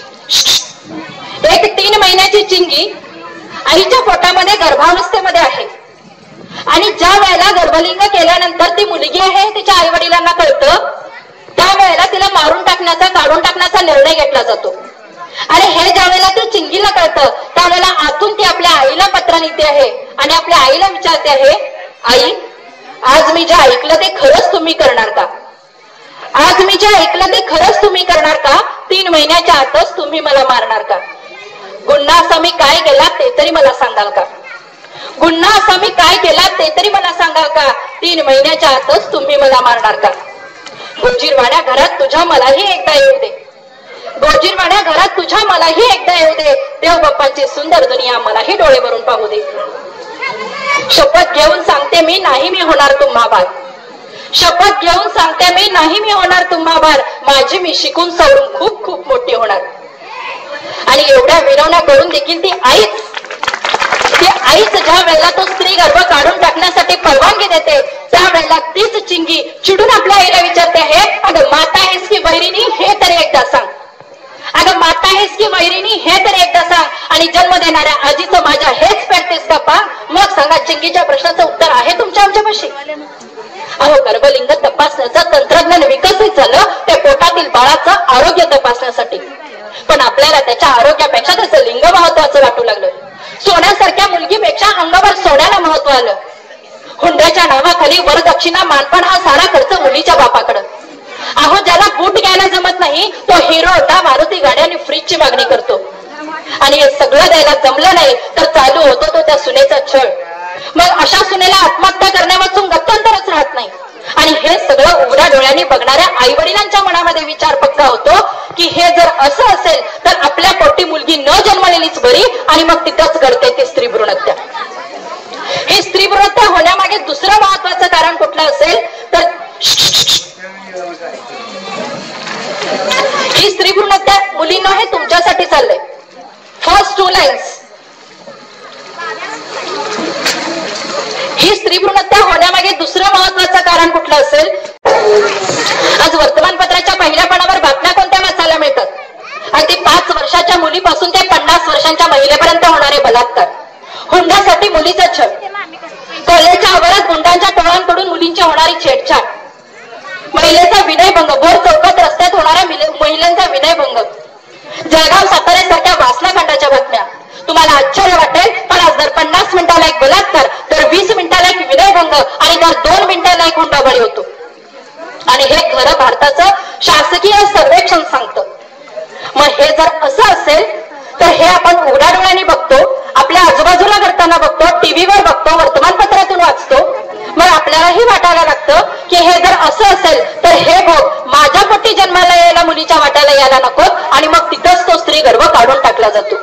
एक तीन महिन्याची चिंगी आईच्या पोटामध्ये गर्भावस्थेमध्ये आहे आणि ज्या वेळेला गर्भलिंग केल्यानंतर ती मुलगी आहे तिच्या आई वडिलांना कळतं, त्यावेळेला तिला मारून टाकण्याचा काढून टाकण्याचा निर्णय घेतला जातो. आणि हे ज्या वेळेला ती चिंगीला कळतं त्यावेळेला आतून ती आपल्या आईला पत्र लिहिते आहे आणि आपल्या आईला विचारते आहे, आई आज मी जे ऐकलं ते खरंच तुम्ही करणार का? आज मी जे ऐकलं ते खरंच तुम्ही करणार का? तीन महिन्याच्या आतच तुम्ही मला मारणार का? गुन्हा असा मी काय केला ते तरी मला सांगाल का? गुन्हा असा मी काय केला ते तरी मला सांगाल का? तीन महिन्याच्या आतच तुम्ही मला मारणार का? गोजीरवाड्या घरात तुझ्या मलाही एकदा येऊ दे, गोजीरवाड्या घरात तुझ्या मलाही एकदा येऊ दे, देव बाप्पाची सुंदर दुनिया मलाही डोळे भरून पाहू दे. शपथ घेऊन सांगते मी नाही मी होणार तुम्हा बार, शपथ घेऊन सांगते मी नाही मी होणार तुम्हा बार, माझी मी शिकून सवरून खूप खूप मोठी होणार. आणि एवढ्या विनवण्या करून देखील ती आईच ती आईच ज्या वेळेला तो स्त्री गर्भ काढून टाकण्यासाठी परवानगी देते त्यावेळेला तीच चिंगी चिडून आपल्या आईला विचारते आहे, अगं माता आहेस की वैरिणी हे तरी एकदा सांग, अगं माता आहेस की वैरिणी हे तरी एकदा सांग. आणि जन्म देणाऱ्या आजीचं माझ्या हेच पेटतेस का पा? मग सांगा चिंगीच्या प्रश्नाचं उत्तर आहे तुमच्या आमच्यापाशी. अहो गर्भलिंग तपासण्याचं तंत्रज्ञान विकसित झालं ते पोटातील बाळाचं आरोग्य तपासण्यासाठी, पण आपल्याला त्याच्या आरोग्यापेक्षा त्याचं लिंग महत्वाचं वाटू लागलं. सोन्यासारख्या मुलगीपेक्षा अंगावर सोन्याला महत्व आलं. हुंड्याच्या नावाखाली वरदक्षिणा मानपण हा सारा खर्च मुलीच्या बापाकडं. अहो ज्याला बूट घ्यायला जमत नाही तो हिरो होता मारुती गाड्या आणि फ्रीजची मागणी करतो. आणि हे सगळं द्यायला जमलं नाही तर चालू होतो तो त्या सुनेचा छळ. मग अशा सुनेला आत्महत्या करण्यापासून गत्यंतरच राहत नाही. आणि हे सगळं उघड्या डोळ्यांनी बघणाऱ्या आई वडिलांच्या मनामध्ये विचार पक्का होतो की हे जर असं असेल तर आपल्या पोटी मुलगी न जन्मलेलीच बरी आणि मग तिथंच घडते ती स्त्री भ्रूण हत्या. हे स्त्री भ्रूण हत्या होण्यामागे दुसरं महत्वाचं कारण कुठलं असेल तर ही स्त्री भ्रूण हत्या चाललंय. फर्स्ट टू लाईन्स, ही स्त्री भ्रूण हत्या होण्यामागे दुसरं महत्वाचं कारण कुठलं असेल? आज वर्तमानपत्राच्या पहिल्या पानावर बातम्या कोणत्या वाचायला मिळतात? अगदी पाच वर्षाच्या मुलीपासून ते पन्नास वर्षांच्या महिलेपर्यंत होणारे बलात्कार, हुंड्यासाठी मुलीचा छळ, कॉलेजच्या आवारात गुंडांच्या टोळांकडून मुलींची होणारी छेडछाड, महिलेचा विनयभंग, भोर चौकात रस्त्यात होणाऱ्या महिलांचा विनयभंग, जळगाव साताऱ्यासारख्या वासनाखंडाच्या बातम्या. तुम्हाला आश्चर्य वाटेल, पण आज दर पन्नास मिनिटाला एक बलात्कार, दर वीस मिनिटाला एक विनयभंग आणि दर दोन मिनिटाला एक हुंडाबळी होतो. आणि हे खरं भारताचं शासकीय सर्वेक्षण सांगतं. मग हे जर असं असेल तर हे आपण उघड्या डोळ्यांनी बघतो, आपल्या आजूबाजूला घडताना बघतो, टीव्हीवर बघतो, वर्तमानपत्रातून वाचतो. मग आपल्यालाही वाटायला लागतं की हे जर असं असेल तर हे भोग माझ्या पोटी जन्माला यायला मुलीच्या वाट्याला यायला नको, आणि मग तिथंच तो स्त्री गर्भ काढून टाकला जातो.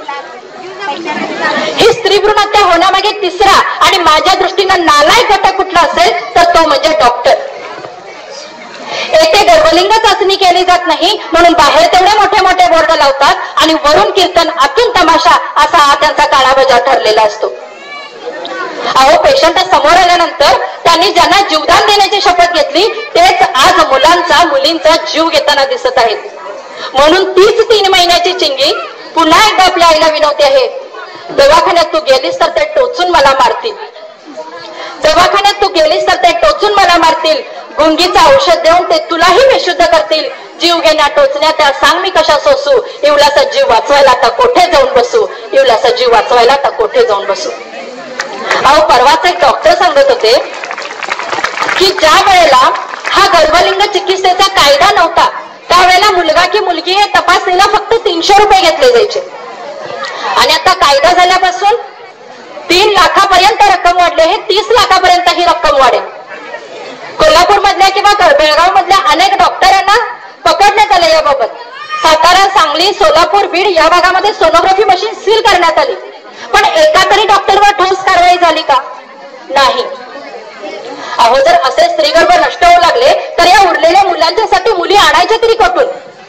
ही स्त्री भ्रूण हत्या होण्यामागे तिसरा आणि माझ्या दृष्टीनं नालायक घटक कुठला असेल तर तो म्हणजे डॉक्टर. येथे गर्भलिंग चाचणी केली जात नाही म्हणून बाहेर तेवढे मोठे मोठे बोर्ड लावतात आणि वरून कीर्तन आतून तमाशा असा हा त्यांचा काळाबजाव ठरलेला असतो. अहो, पेशंट समोर आल्यानंतर त्यांनी ज्यांना जीवदान देण्याची शपथ घेतली तेच आज मुलांचा मुलींचा जीव घेताना दिसत आहेत. म्हणून तीच तीन महिन्याची चिंगी पुन्हा एकदा आपल्या आईला विनवते आहे, दवाखान्यात तू गेलीस तर ते टोचून मला मारतील, दवाखान्यात तू गेलीस तर ते टोचून मला मारतील, गुंगीचं औषध देऊन ते तुलाही बेशुद्ध करतील, जीव घेण्या टोचण्या त्या सांग मी कशा सोसू, इवलाचा जीव वाचवायला आता कोठे जाऊन बसू, इवलाचा जीव वाचवायला आता कोठे जाऊन बसू. अहो, परवाच एक डॉक्टर सांगत होते की ज्या वेळेला हा गर्भलिंग चिकित्सेचा कायदा नव्हता त्यावेळेला मुलगा की मुलगी हे तपासणीला फक्त तीनशे रुपये घेतले जायचे, आणि आता कायदा झाल्यापासून तीन लाखापर्यंत रक्कम वाढले, हे तीस लाखापर्यंत ही रक्कम वाढेल. कोल्हापूर मधल्या किंवा बेळगाव मधल्या अनेक डॉक्टरांना पकडण्यात आले याबाबत. सातारा, सांगली, सोलापूर, बीड या भागामध्ये सोनोग्राफी मशीन सील करण्यात आली, पण एका तरी डॉक्टरवर ठोस कारवाई झाली का? नाही. अहो, जर असे स्त्रीगर्भ नष्ट होऊ लागले तर या उरलेल्या मुलांच्यासाठी मुली आणायच्या तरी कुठून?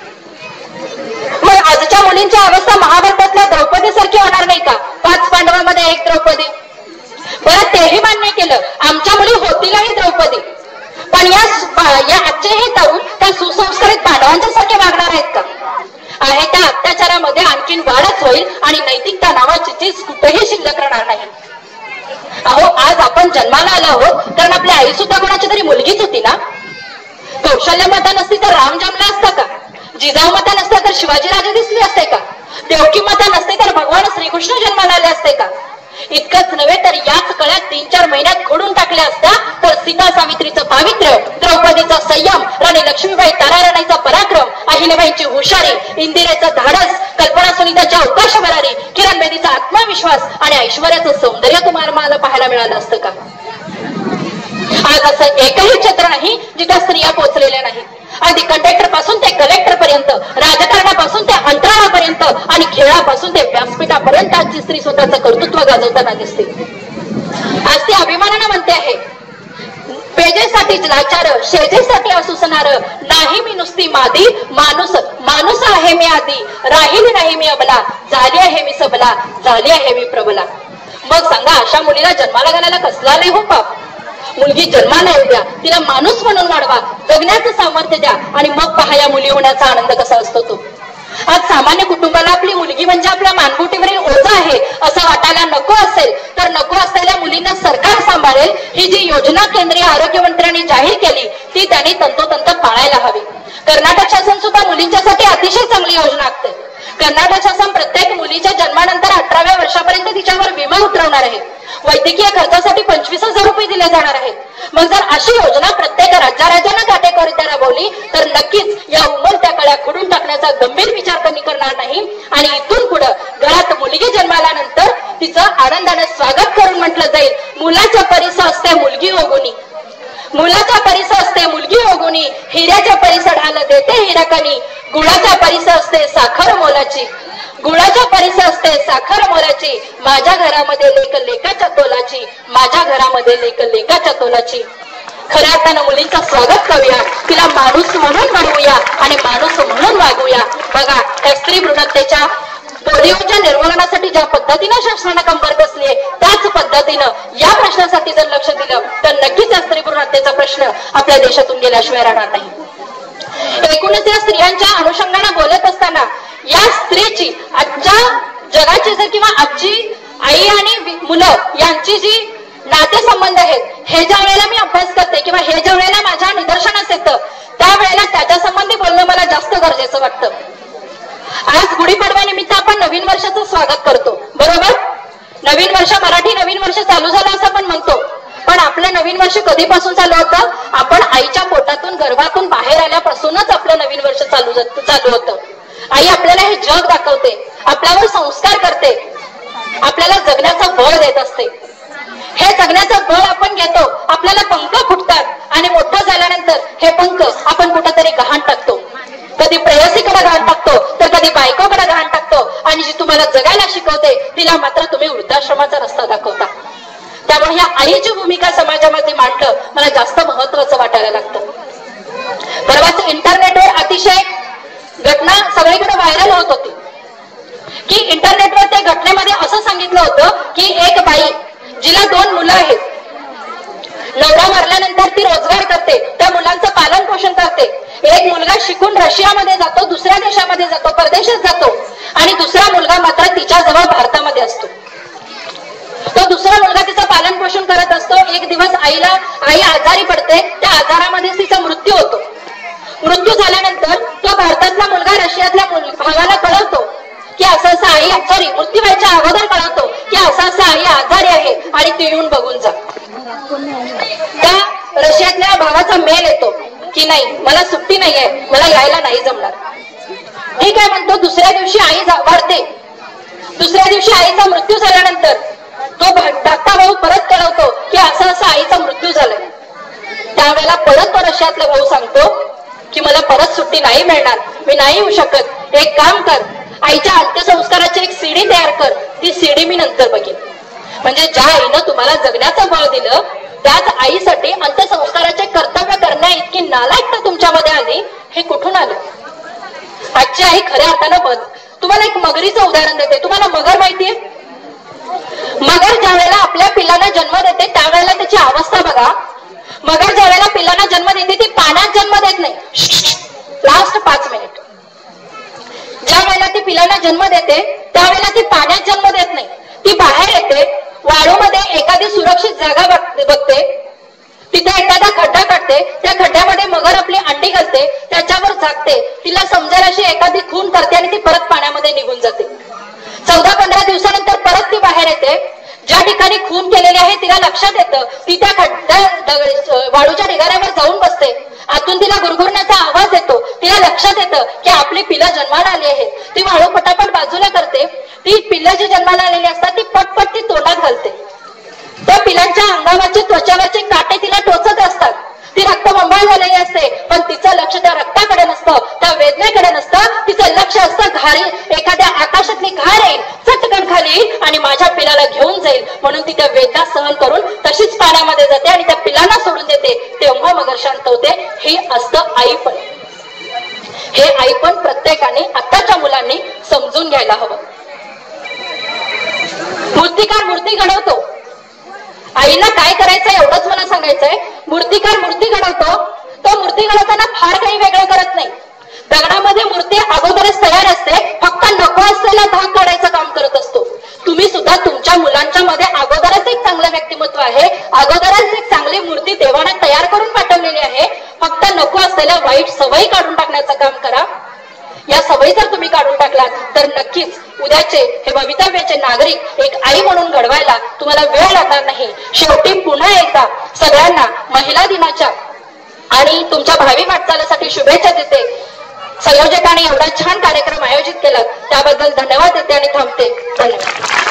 मग आजच्या मुलींची अवस्था महाभारतातल्या द्रौपदी सारखी होणार नाही का? पाच पांडवांमध्ये एक द्रौपदी. बरं, तेही मान्य केलं, आमच्या मुली होतीलही द्रौपदी, पण या या आजचे हे तरुण त्या सुसंस्कारित पांडवांच्या सारखे वागणार आहेत का? आहे त्या अत्याचारामध्ये आणखीन वाढच होईल आणि नैतिकता नावाची चीज कुठेही शिल्लक राहणार नाही. अहो, आज आपण जन्माला आलो आहोत कारण आपली आई सुद्धा कोणाची तरी मुलगीच होती ना. कौशल्य माता नसती तर राम जन्मला असता का? जिजाऊ माता नसता तर शिवाजी राजे दिसले असते का? देवकी माता नसते तर भगवान श्रीकृष्ण जन्माला आले असते का? इतकंच नव्हे तर याच कळ्यात तीन चार महिन्यात खोडून टाकल्या असत्या तर सीता सावित्रीचं पावित्र्य, द्रौपदीचा संयम, राणी लक्ष्मीबाई ताराराणीचा पराक्रम, अहिल्याबाईंची हुशारी, इंदिरेचं धाडस, कल्पना सुनीताची अवकाश भरारी, किरण बेदीचा आत्मविश्वास आणि ऐश्वर्याचं सौंदर्य तुम्हाला मला पाहायला मिळालं असतं का? आज असं एकही क्षेत्र नाही जिथे स्त्रिया पोहोचलेल्या नाहीत. अगदी कंडक्टर पासून ते कलेक्टर पर्यंत, राजकारणापासून ते अंतराळापर्यंत आणि खेळापासून ते व्यासपीठापर्यंत आजची स्त्री स्वतःचं कर्तृत्व गाजवताना दिसते. आज ती अभिमानानं म्हणते आहे, पेजेसाठी लाचार, शेजेसाठी असुसणार, नाही मी नुसती मादी, माणूस माणूस आहे मी आधी, राहिली नाही मी अबला, झाली आहे मी सबला, झाली आहे मी प्रबला. मग सांगा, अशा मुलीला जन्माला घालायला कसला लय हो पाप? मुलगी जन्माला येऊ द्या, तिला माणूस म्हणून वाढवा, जगण्याचं सामर्थ्य द्या, आणि मग पहा या मुली होण्याचा आनंद कसा असतो तो. आज सामान्य कुटुंबाला आपली मुलगी म्हणजे आपल्या मानगुटीवरील ओझं आहे असं वाटायला नको असेल तर नको असलेल्या मुलींना सरकार सांभाळेल ही जी योजना केंद्रीय आरोग्य मंत्र्यांनी जाहीर केली ती त्यांनी तंतोतंत पाळायला हवी. कर्नाटक शासन सुद्धा मुलींच्यासाठी अतिशय चांगली योजना आखते. कर्नाटक शासन प्रत्येक मुलीच्या जन्मानंतर अठराव्या वर्षापर्यंत तिच्यावर विमा उतरवणार आहे. वैद्यकीय खर्चासाठी पंचवीस हजार रुपये दिले जाणार आहेत. मग जर अशी योजना प्रत्येक राज्याराज्यानं काटेकोरपणे राबवली तर नक्कीच या उमलत्या कळ्या खोडून टाकण्याचा गंभीर विचार कमी करणार नाही, आणि इथून पुढे घरात मुलगी जन्माल्यानंतर तिचं आनंदाने स्वागत करून म्हटलं जाईल, मुलाच्या परिस असते मुलगी ओगुनी, मुलाच्या परिस असते मुलगी ओगुनी, हिऱ्याच्या परिस ढाल देते हिरकणी, गुळाच्या परिस असते साखर मोलाची, गुळाच्या परिस असते साखर मोलाची, माझ्या घरामध्ये लेक लेकाच्या तोलाची, माझ्या घरामध्ये लेक लेकाच्या तोलाची. खऱ्या अर्थानं मुलींचं स्वागत करूया, तिला माणूस म्हणून वाढवूया आणि माणूस म्हणून वागूया. बघा, या स्त्री भ्रूण हत्येच्या पोलिओच्या निर्मूलनासाठी ज्या पद्धतीनं शासनानं कंबर कसली आहे त्याच पद्धतीनं या प्रश्नासाठी जर लक्ष दिलं तर नक्कीच या स्त्री भ्रूण हत्येचा प्रश्न आपल्या देशातून गेल्याशिवाय राहणार नाही. एकूणच या स्त्रियांच्या अनुषंगाने बोलत असताना या स्त्रीची आजच्या जगाची जर किंवा आजची आई आणि मुलं यांची जी नातेसंबंध आहेत हे ज्या वेळेला मी अभ्यास करते किंवा हे ज्या वेळेला माझ्या निदर्शनास येतं त्यावेळेला त्याच्या संबंधी बोलणं मला जास्त गरजेचं वाटतं. आज गुढीपाडव्या निमित्त आपण नवीन वर्षाचं स्वागत करतो, बरोबर? नवीन वर्ष मराठी नवीन वर्ष चालू झालं असं आपण म्हणतो, पण आपलं नवीन वर्ष कधीपासून चालू होतं? आपण आईच्या पोटातून गर्भातून बाहेर आल्यापासूनच आपलं नवीन वर्ष चालू चालू होतं. आई आपल्याला हे जग दाखवते, आपल्यावर संस्कार करते, आपल्याला जगण्याचं बळ देत असते. हे जगण्याचं बळ आपण घेतो, आपल्याला पंख फुटतात आणि मोठं झाल्यानंतर हे पंख आपण कुठेतरी गहाण टाकतो. कधी प्रेयसीकडे गहाण टाकतो तर कधी बायकोकडे गहाण टाकतो आणि जी तुम्हाला जगायला शिकवते तिला मात्र तुम्ही वृद्धाश्रमाचा रस्ता दाखवता. त्यामुळे या आईची भूमिका समाजामध्ये मांडणं मला जास्त महत्वाचं वाटायला लागतं. परवाच इंटरनेटवर अतिशय घटना सगळीकडे व्हायरल होत होती की इंटरनेटवर त्या घटनेमध्ये असं सांगितलं होतं की एक बाई जिला दोन मुलं आहेत, नवरा मरल्यानंतर ती रोजगार करते, त्या मुलांचं पालन पोषण करते. एक मुलगा शिकून रशियामध्ये जातो, दुसऱ्या देशामध्ये जातो, परदेशात जातो आणि दुसरा मुलगा मात्र तिच्याजवळ भारतामध्ये असतो. तो दुसरा मुलगा तिचं पालन पोषण करत असतो. एक दिवस आईला आई आजारी पडते, त्या आजारामध्ये तिचा मृत्यू होतो. मृत्यू झाल्यानंतर तो भारतातला मुलगा रशियातल्या भावाला कळवतो की असं असं आई सॉरी मृत्यू व्हायच्या अगोदर कळवतो की असं असं आई आजारी आहे आणि ती येऊन बघून जा. त्या रशियातल्या भावाचा मेल येतो की नाही मला सुट्टी नाहीये, मला यायला नाही जमणार. ठीक आहे म्हणतो. दुसऱ्या दिवशी आई वाढते. दुसऱ्या दिवशी आईचा मृत्यू झाल्यानंतर तो धाकटा भाऊ परत कळवतो की असं असं आईचा मृत्यू झालाय. त्यावेळेला परत तो रशियातला भाऊ सांगतो की मला परत सुट्टी नाही मिळणार, मी नाही येऊ शकत. एक काम कर, आईच्या अंत्यसंस्काराची एक सीडी तयार कर, ती सीडी मी नंतर बघेन. म्हणजे ज्या आईनं तुम्हाला जगण्याचं बळ दिलं त्याच आईसाठी अंत्यसंस्काराचे कर्तव्य करण्या इतकी नालायकता तुमच्यामध्ये आली, हे कुठून आलं? आजची आई खऱ्या अर्थानं बद. तुम्हाला एक मगरीचं उदाहरण देते. तुम्हाला मगर माहितीये? मगर ज्या वेळेला आपल्या पिल्लांना जन्म देते त्यावेळेला त्याची अवस्था बघा. मगर ज्या वेळेला पिल्लांना जन्म देते ती पाण्यात जन्म देत नाही. लास्ट पाच मिनिट ज्या वेळेला ती पिल्लांना जन्म देते त्यावेळेला ती पाण्यात जन्म देत नाही. ती बाहेर येते, वाळूमध्ये एखादी सुरक्षित जागा बघते, तिथे एखादा खड्डा काढते, त्या खड्ड्यामध्ये मगर आपली अंडी घालते, त्याच्यावर झाकते, तिला समजेल अशी एखादी खून करते आणि ती परत पाण्यामध्ये निघून जाते. चौदा पंधरा दिवसानंतर परत ती बाहेर येते. ज्या ठिकाणी खून केलेली आहे तिला लक्षात येतं, ती त्या खड्ड्या वाळूच्या ढिगाऱ्यावर जाऊन बसते. आतून तिला गुरगुरण्याचा आवाज येतो. तिला लक्षात येतं की आपली पिलं जन्माला आली आहेत. ती वाळू पटापट बाजूला करते. ती पिल्लं जी जन्माला आलेली असतात ती पटपट ती तोंडात घालते. त्या पिलांच्या अंगावरचे त्वचावरचे काटे तिला टोचत असतात. ती रक्तबंबाळ झालेली असते, पण तिचं लक्ष त्या रक्ताकडे नसतं, त्या वेदनेकडे नसतं. तिचं लक्ष असतं घारी एखाद्या आकाशातली घार येईल, चटकन खाली आणि माझ्या पिलाला घेऊन जाईल म्हणून ती त्या वेदना सहन करून तशीच पाण्यामध्ये जाते आणि त्या पिलांना सोडून देते. तेव्हा मगर शांत होते. हे असतं आईपण. हे आईपण प्रत्येकाने आताच्या मुलांनी समजून घ्यायला हवं. मूर्तिकार मूर्ती घडवतो. आईला काय करायचंय एवढंच मला सांगायचंय. मूर्तिकार मूर्ती घडवतो. तो मूर्ती घडवताना फार काही वेगळं करत नाही. दगडामध्ये मूर्ती अगोदरच तयार असते, फक्त नको असलेला भाग काढायचं काम करत असतो. तुम्ही सुद्धा तुमच्या मुलांच्या मध्ये अगोदरच एक चांगलं व्यक्तिमत्व आहे, अगोदरच एक चांगली मूर्ती देवाने तयार करून पाठवलेली आहे. फक्त नको असलेल्या वाईट सवयी काढून टाकण्याचं काम करा. या सवयी जर तुम्ही काढून टाकलात तर नक्कीच उद्याचे हे भवितव्याचे नागरिक एक आई म्हणून घडवायला तुम्हाला वेळ लागणार नाही. शेवटी पुन्हा एकदा सगळ्यांना महिला दिनाच्या आणि तुमच्या भावी वाटचालीसाठी शुभेच्छा देते. संयोजकांनी एवढा छान कार्यक्रम आयोजित केला त्याबद्दल धन्यवाद देते आणि थांबते. धन्यवाद.